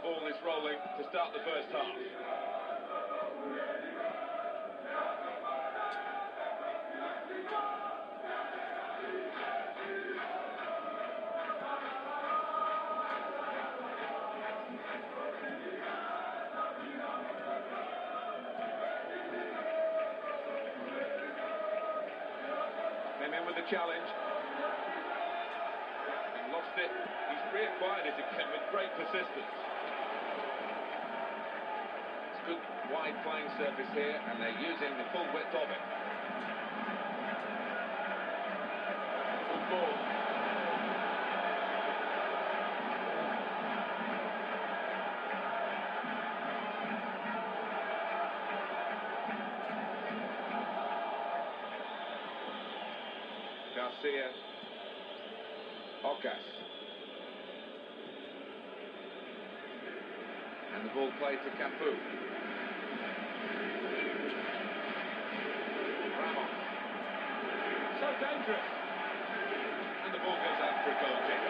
ball is rolling to start the first half. Came in with the challenge. And lost it. He's reacquired it again with great persistence. It's good wide playing surface here, and they're using the full width of it. Good ball. Garcia, Ocas, and the ball played to Cafu. Ramos, so dangerous, and the ball goes out for a goal kick.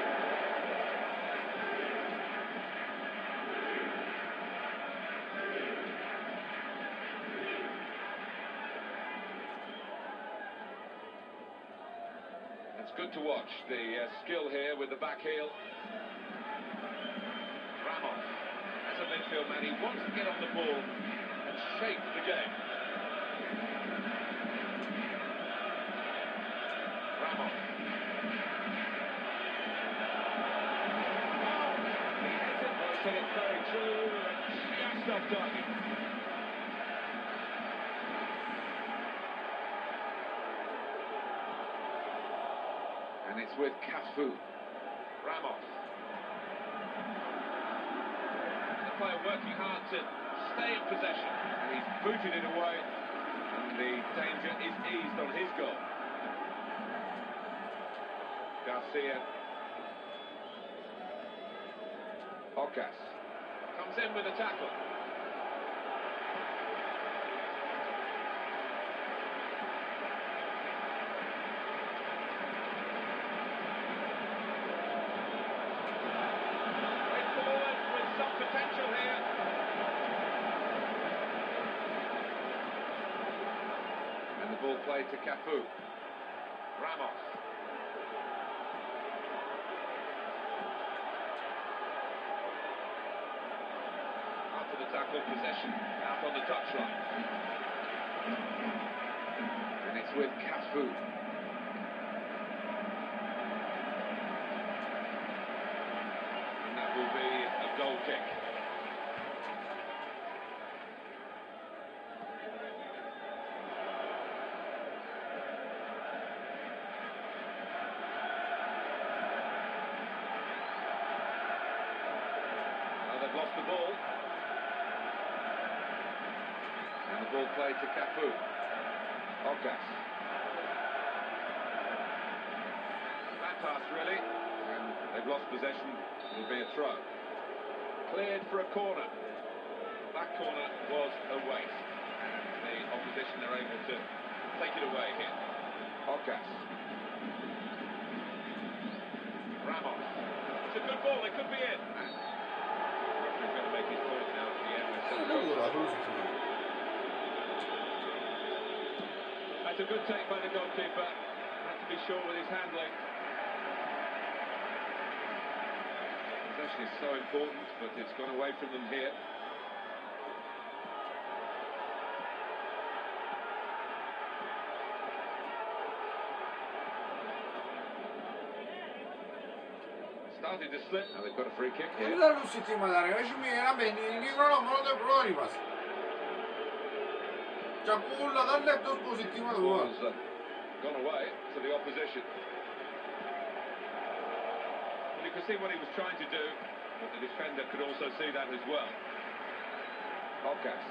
It's good to watch the skill here with the back heel. Ramos, as a midfield man, he wants to get on the ball and shape the game. Ramos. Oh, he hits it, but it's very true, and just off target. And it's with Cafu. Ramos. The player working hard to stay in possession. And he's booted it away. And the danger is eased on his goal. Garcia. Ocas. Comes in with a tackle. Potential here. And the ball played to Cafu. Ramos. After the tackle, possession out on the touchline. And it's with Cafu. And that will be a goal kick. They've lost the ball. And the ball played to Cafu. Ocas. That pass really. And they've lost possession. It'll be a throw. Cleared for a corner. That corner was a waste. And the opposition are able to take it away here. Ocas. Ramos. It's a good ball. It could be in. He's going to make his point now at the end. That's a good take by the goalkeeper. Had to be sure with his handling. Possession is so important, but it's gone away from them here. Starting to slip. Now they've got a free kick here. Ball's gone away to the opposition. And you can see what he was trying to do, but the defender could also see that as well. Ocas.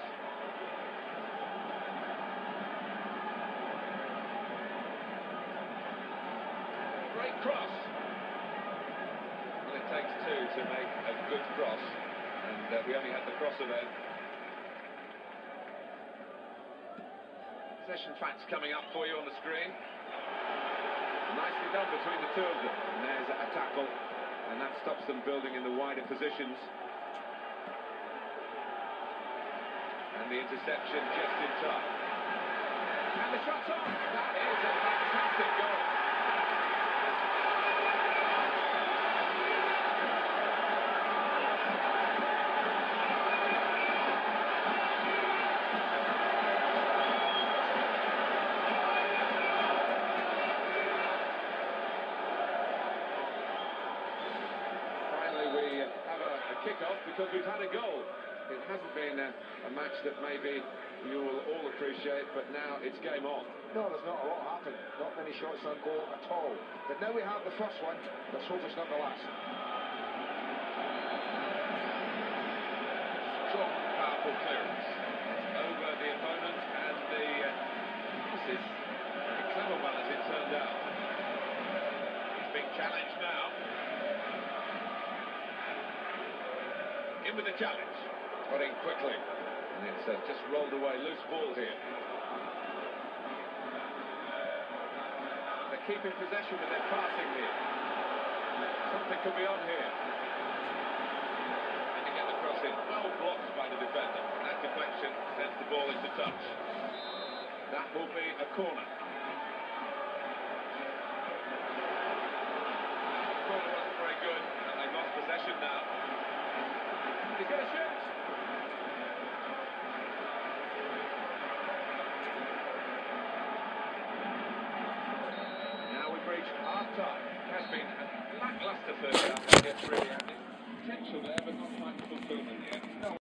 Great cross. Well, it takes two to make a good cross, and we only had the crosser then. Possession facts coming up for you on the screen. Nicely done between the two of them. And there's a tackle, and that stops them building in the wider positions. And the interception just in time. And the shot's on. That is a fantastic goal. Finally, we have a kick-off because we've had a goal. It hasn't been a match that maybe you will all appreciate, but now it's game on. No, there's not a lot happened. Not many shots on goal at all. But now we have the first one. Let's hope it's not the last. Strong, powerful clearance over the opponent, and the pass is a clever one as it turned out. He's being challenged now. In with the challenge. Got in quickly. And it's just rolled away. Loose ball here. They're keeping possession with their passing here. Something could be on here. And you get the cross in. Well blocked by the defender. That deflection sends the ball into touch. That will be a corner. The corner wasn't very good, and they've lost possession now. He's going to shoot. Now we've reached half-time. It has been a lacklustre first half, I guess, really. Potential there, but not quite fulfillment.